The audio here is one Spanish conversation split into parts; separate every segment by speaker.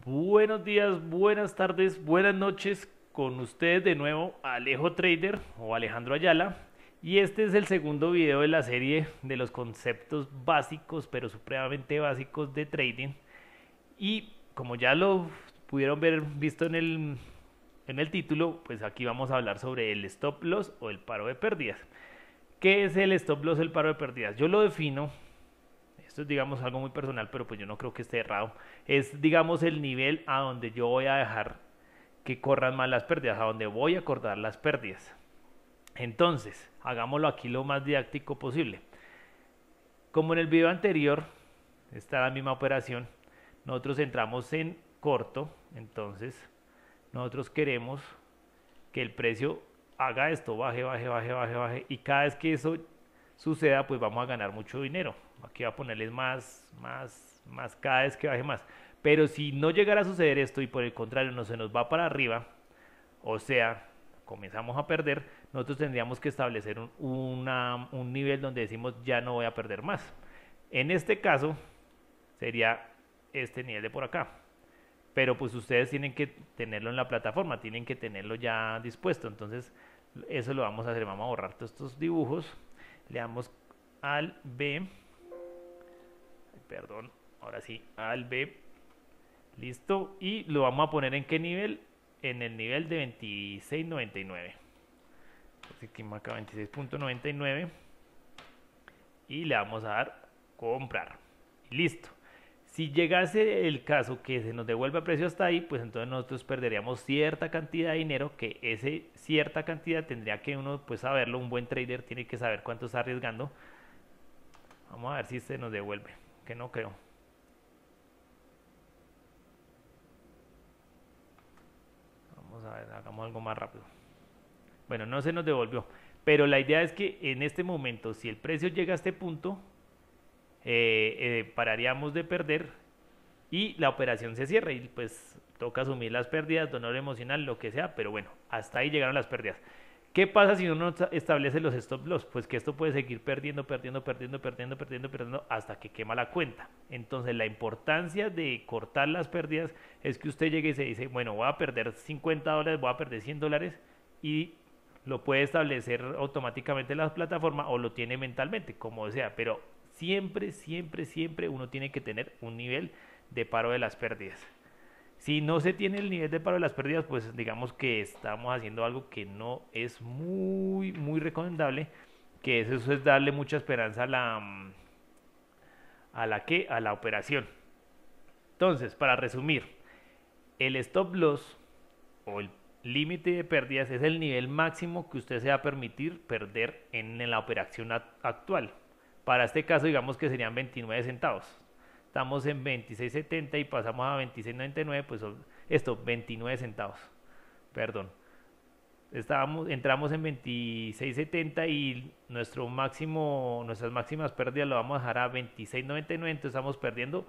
Speaker 1: Buenos días, buenas tardes, buenas noches. Con ustedes de nuevo Alejo Trader o Alejandro Ayala. Y este es el segundo video de la serie de los conceptos básicos, pero supremamente básicos de trading. Y como ya lo pudieron ver visto en el título, pues aquí vamos a hablar sobre el stop loss o el paro de pérdidas. ¿Qué es el stop loss o el paro de pérdidas? Yo lo defino, esto es digamos algo muy personal, pero pues yo no creo que esté errado. Es digamos el nivel a donde yo voy a dejar que corran más las pérdidas, a donde voy a cortar las pérdidas. Entonces, hagámoslo aquí lo más didáctico posible. Como en el video anterior, está la misma operación, nosotros entramos en corto, entonces nosotros queremos que el precio haga esto, baje, baje, baje, baje, baje, y cada vez que eso suceda, pues vamos a ganar mucho dinero. Aquí va a ponerles más, cada vez que baje más. Pero si no llegara a suceder esto y por el contrario no se nos va para arriba, o sea, comenzamos a perder, nosotros tendríamos que establecer un nivel donde decimos ya no voy a perder más. En este caso sería este nivel de por acá. Pero pues ustedes tienen que tenerlo en la plataforma, tienen que tenerlo ya dispuesto. Entonces eso lo vamos a hacer, vamos a borrar todos estos dibujos. Le damos al B, perdón, ahora sí, al B, listo, y lo vamos a poner en qué nivel, en el nivel de 26.99, así que marca 26.99 y le vamos a dar comprar, y listo. Si llegase el caso que se nos devuelva precio hasta ahí, pues entonces nosotros perderíamos cierta cantidad de dinero, que ese cierta cantidad tendría que uno pues saberlo, un buen trader tiene que saber cuánto está arriesgando. Vamos a ver si se nos devuelve, que no creo. Vamos a ver, hagamos algo más rápido. Bueno, no se nos devolvió, pero la idea es que en este momento, si el precio llega a este punto, pararíamos de perder y la operación se cierra y pues toca asumir las pérdidas, dolor emocional, lo que sea, pero bueno, hasta ahí llegaron las pérdidas. ¿Qué pasa si uno no establece los stop loss? Pues que esto puede seguir perdiendo, perdiendo, perdiendo, perdiendo, perdiendo, perdiendo hasta que quema la cuenta. Entonces la importancia de cortar las pérdidas es que usted llegue y se dice, bueno, voy a perder $50, voy a perder $100 y lo puede establecer automáticamente la plataforma o lo tiene mentalmente, como sea, pero siempre, siempre, siempre uno tiene que tener un nivel de paro de las pérdidas. Si no se tiene el nivel de paro de las pérdidas, pues digamos que estamos haciendo algo que no es muy, muy recomendable, que eso es darle mucha esperanza a la operación. Entonces, para resumir, el stop loss o el límite de pérdidas es el nivel máximo que usted se va a permitir perder en la operación actual. Para este caso, digamos que serían 29 centavos. Estamos en 26.70 y pasamos a 26.99, pues esto, 29 centavos. Perdón. Entramos en 26.70 y nuestras máximas pérdidas lo vamos a dejar a 26.99, entonces estamos perdiendo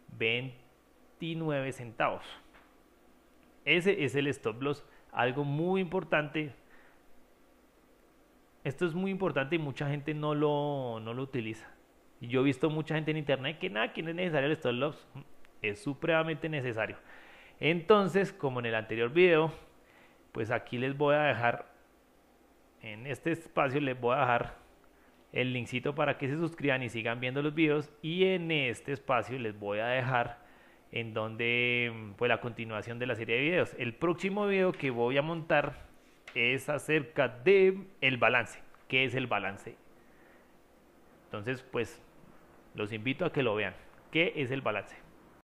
Speaker 1: 29 centavos. Ese es el stop loss, algo muy importante. Esto es muy importante y mucha gente no lo utiliza. Y yo he visto mucha gente en internet que nada, que no es necesario el stop loss. Es supremamente necesario. Entonces, como en el anterior video, pues aquí les voy a dejar, en este espacio les voy a dejar el linkcito para que se suscriban y sigan viendo los videos. Y en este espacio les voy a dejar en donde, pues la continuación de la serie de videos. El próximo video que voy a montar es acerca de el balance. ¿Qué es el balance? Entonces, pues los invito a que lo vean. ¿Qué es el balance?